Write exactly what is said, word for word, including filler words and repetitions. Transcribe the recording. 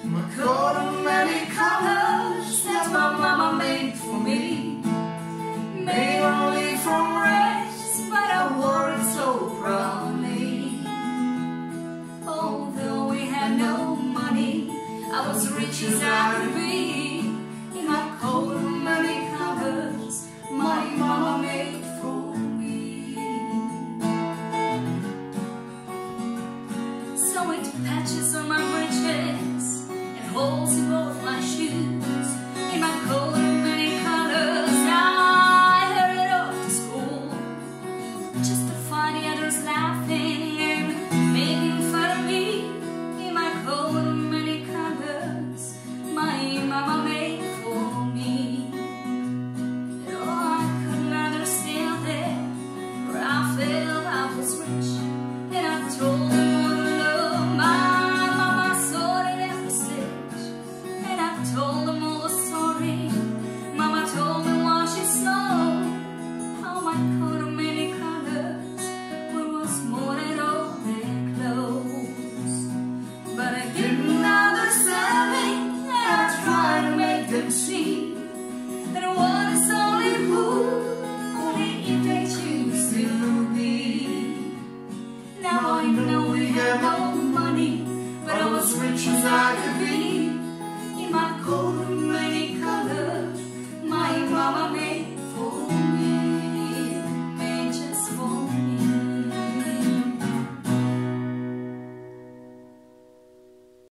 my coat of many colors that my mama made for me, made only from rags, but I wore it so proudly. Although we had no money, I was rich as I could be, in my coat of many colors my mama made for me. So it patches on my breeches and holes in both my shoes, in my coat of many colors I hurried off to school, just to find the others laughing and making fun of me, in my coat of many colors my mama made for me. And oh, I couldn't understand it, for I felt I was rich, and I told them all the love my mama sorted at the stage, and I told them all the story mama told me while she saw, how my coat of many colors was more than all their clothes. But I didn't understand it, and I tried to make them see that one is only food only if they choose to be. Now I know we had no money, but I was rich as I could